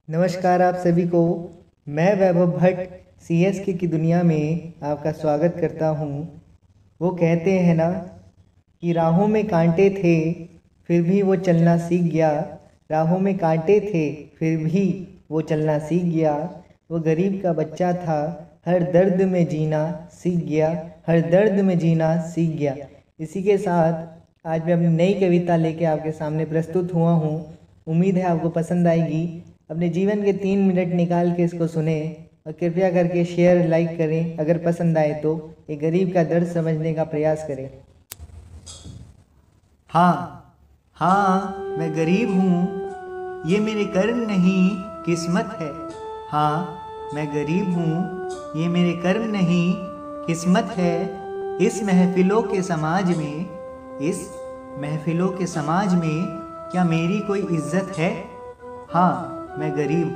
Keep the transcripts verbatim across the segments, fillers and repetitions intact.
नमस्कार आप सभी को। मैं वैभव भट्ट सीएसके की दुनिया में आपका स्वागत करता हूँ। वो कहते हैं ना कि राहों में कांटे थे फिर भी वो चलना सीख गया। राहों में कांटे थे फिर भी वो चलना सीख गया। वो गरीब का बच्चा था, हर दर्द में जीना सीख गया, हर दर्द में जीना सीख गया। इसी के साथ आज मैं अपनी नई कविता लेके आपके सामने प्रस्तुत हुआ हूँ। उम्मीद है आपको पसंद आएगी। अपने जीवन के तीन मिनट निकाल के इसको सुने और कृपया करके शेयर लाइक करें। अगर पसंद आए तो एक गरीब का दर्द समझने का प्रयास करें। हाँ हाँ मैं गरीब हूँ, ये मेरे कर्म नहीं किस्मत है। हाँ मैं गरीब हूँ, ये मेरे कर्म नहीं किस्मत है। इस महफिलों के समाज में, इस महफिलों के समाज में क्या मेरी कोई इज्जत है? हाँ मैं गरीब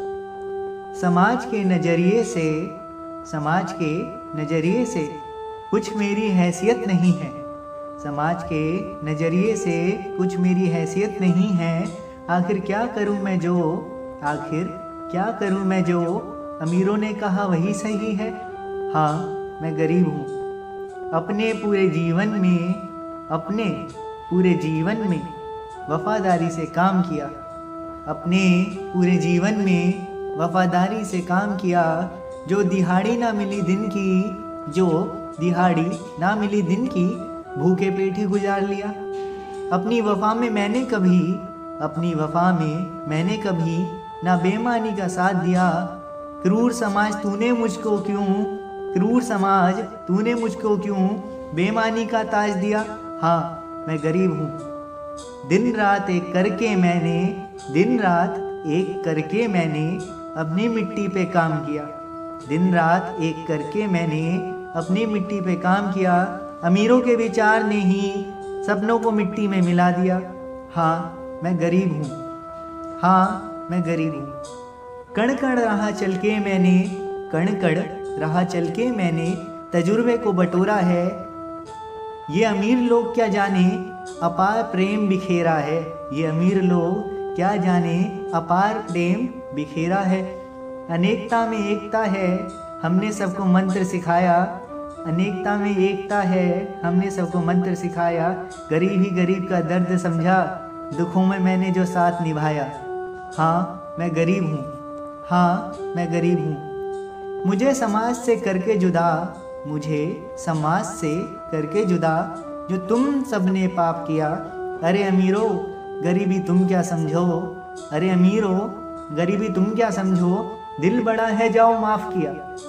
हूँ। समाज के नज़रिए से, समाज के नज़रिए से कुछ मेरी हैसियत नहीं है। समाज के नज़रिए से कुछ मेरी हैसियत नहीं है। आखिर क्या करूँ मैं जो, आखिर क्या करूँ मैं जो अमीरों ने कहा वही सही है। हाँ मैं गरीब हूँ। अपने पूरे जीवन में, अपने पूरे जीवन में वफादारी से काम किया, अपने पूरे जीवन में वफादारी से काम किया। जो दिहाड़ी ना मिली दिन की, जो दिहाड़ी ना मिली दिन की भूखे पेट ही गुजार लिया। अपनी वफा में मैंने कभी, अपनी वफा में मैंने कभी ना बेईमानी का साथ दिया। क्रूर समाज तूने मुझको क्यों, क्रूर समाज तूने मुझको क्यों बेईमानी का ताज दिया। हाँ मैं गरीब हूँ। दिन रात एक करके मैंने, दिन रात एक करके मैंने अपनी मिट्टी पे काम किया। दिन रात एक करके मैंने अपनी मिट्टी पे काम किया। अमीरों के विचार ने ही सपनों को मिट्टी में मिला दिया। हाँ मैं गरीब हूँ, हाँ मैं गरीब हूँ। कण कण राह चल के मैंने, कण कण राह चल के मैंने तजुर्बे को बटोरा है। ये अमीर लोग क्या जाने अपार प्रेम बिखेरा है। ये अमीर लोग क्या जाने अपार प्रेम बिखेरा है। अनेकता में एकता है, हमने सबको मंत्र सिखाया। अनेकता में एकता है, हमने सबको मंत्र सिखाया। गरीब ही गरीब का दर्द समझा, दुखों में मैंने जो साथ निभाया। हाँ मैं गरीब हूँ, हाँ मैं गरीब हूँ। मुझे समाज से करके जुदा, मुझे समाज से करके जुदा जो तुम सबने पाप किया। अरे अमीरों गरीबी तुम क्या समझो, अरे अमीरों गरीबी तुम क्या समझो। दिल बड़ा है जाओ माफ़ किया।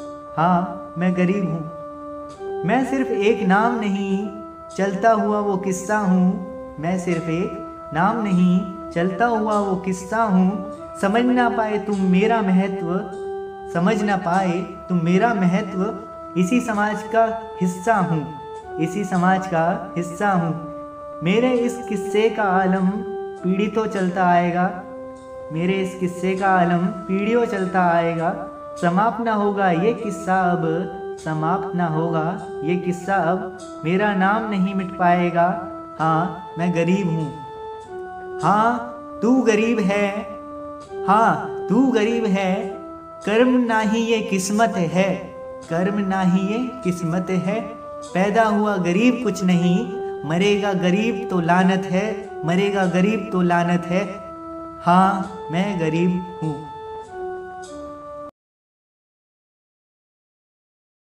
हाँ मैं गरीब हूँ। मैं सिर्फ एक नाम नहीं चलता हुआ वो किस्सा हूँ। मैं सिर्फ एक नाम नहीं चलता हुआ वो किस्सा हूँ। समझ ना पाए तुम मेरा महत्व, समझ ना पाए तुम मेरा महत्व। इसी समाज का हिस्सा हूँ, इसी समाज का हिस्सा हूँ। मेरे इस किस्से का आलम पीढ़ियों चलता आएगा, मेरे इस किस्से का आलम पीढ़ियों चलता आएगा। समाप्त ना होगा ये किस्सा अब, समाप्त ना होगा ये किस्सा अब। मेरा नाम नहीं मिट पाएगा। हाँ मैं गरीब हूँ। हाँ तू गरीब है, हाँ तू गरीब है। कर्म ना ही ये किस्मत है, कर्म ना ही ये किस्मत है। पैदा हुआ गरीब कुछ नहीं, मरेगा गरीब तो लानत है, मरेगा गरीब तो लानत है। हाँ मैं गरीब हूँ।